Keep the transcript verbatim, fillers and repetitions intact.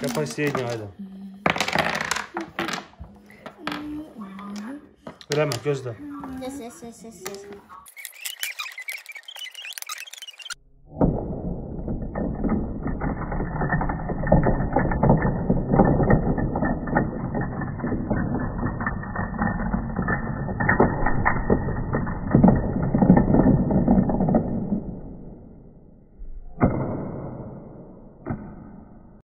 Yap последнюю hadi. Veremem gözle. Yes, yes, yes, yes, yes.